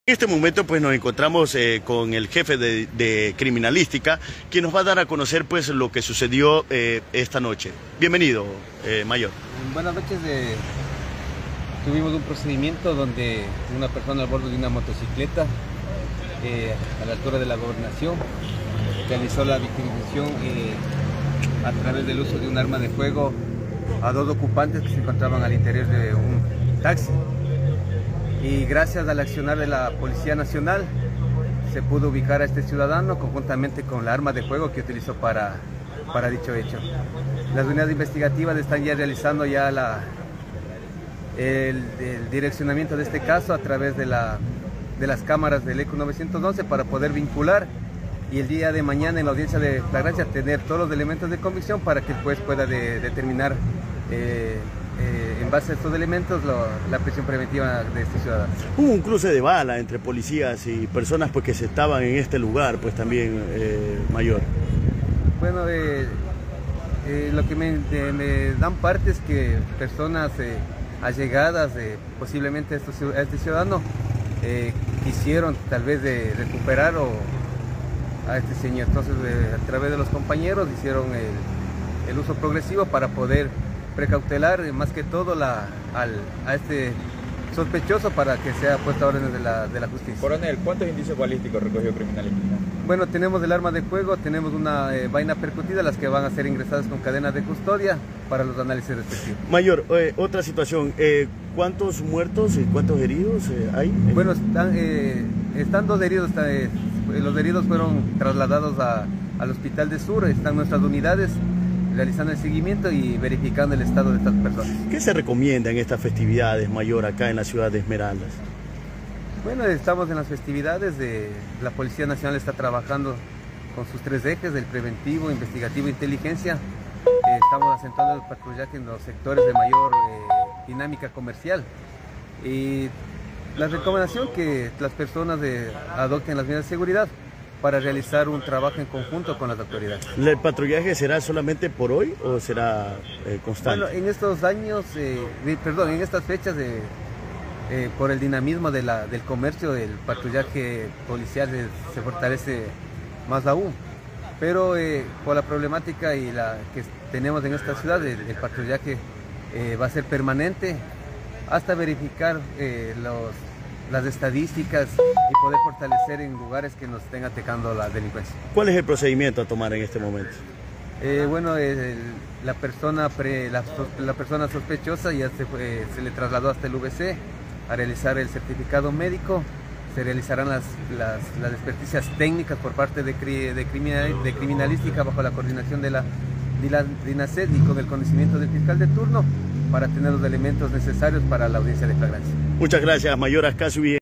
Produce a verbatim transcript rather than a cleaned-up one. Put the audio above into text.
En este momento pues nos encontramos eh, con el jefe de, de criminalística, quien nos va a dar a conocer pues lo que sucedió eh, esta noche. Bienvenido, eh, mayor. Buenas noches. Eh, tuvimos un procedimiento donde una persona a bordo de una motocicleta eh, a la altura de la Gobernación realizó la victimización eh, a través del uso de un arma de fuego a dos ocupantes que se encontraban al interior de un taxi. Y gracias al accionar de la Policía Nacional se pudo ubicar a este ciudadano conjuntamente con la arma de fuego que utilizó para, para dicho hecho. Las unidades investigativas están ya realizando ya la, el, el direccionamiento de este caso a través de, la, de las cámaras del ECO novecientos once para poder vincular y el día de mañana en la audiencia de flagrancia tener todos los elementos de convicción para que el juez pueda de, determinar eh, Eh, en base a estos elementos lo, la prisión preventiva de este ciudadano. Hubo un cruce de bala entre policías y personas pues, que se estaban en este lugar, pues también, eh, mayor. Bueno, eh, eh, lo que me, de, me dan parte es que personas eh, allegadas eh, posiblemente a, estos, a este ciudadano eh, quisieron tal vez de recuperar o, a este señor. Entonces eh, a través de los compañeros hicieron el, el uso progresivo para poder precautelar más que todo la, al, a este sospechoso para que sea puesta a órdenes de la, de la justicia. Coronel, ¿cuántos indicios balísticos recogió criminalística? Bueno, tenemos el arma de fuego, tenemos una eh, vaina percutida, las que van a ser ingresadas con cadenas de custodia para los análisis respectivos. Mayor, eh, otra situación, eh, ¿cuántos muertos y cuántos heridos eh, hay? Bueno, están, eh, están dos heridos, está, eh, los heridos fueron trasladados a, al Hospital de Sur, están nuestras unidades realizando el seguimiento y verificando el estado de estas personas. ¿Qué se recomienda en estas festividades, mayor, acá en la ciudad de Esmeraldas? Bueno, estamos en las festividades, de, la Policía Nacional está trabajando con sus tres ejes, el preventivo, investigativo e inteligencia. Eh, estamos asentando el patrullaje en los sectores de mayor eh, dinámica comercial. Y la recomendación que las personas de, adopten las medidas de seguridad para realizar un trabajo en conjunto con las autoridades. ¿El patrullaje será solamente por hoy o será eh, constante? Bueno, en estos años, eh, perdón, en estas fechas, de, eh, por el dinamismo de la, del comercio, el patrullaje policial se, se fortalece más aún. Pero eh, por la problemática y la que tenemos en esta ciudad, el, el patrullaje eh, va a ser permanente hasta verificar eh, los las estadísticas y poder fortalecer en lugares que nos estén atacando la delincuencia. ¿Cuál es el procedimiento a tomar en este momento? Eh, bueno, el, la, persona pre, la, la persona sospechosa ya se, fue, se le trasladó hasta el V C a realizar el certificado médico. Se realizarán las, las, las experticias técnicas por parte de, de, criminal, de criminalística bajo la coordinación de la DINASED y con el conocimiento del fiscal de turno para tener los elementos necesarios para la audiencia de flagrancia. Muchas gracias, mayor Ascacio.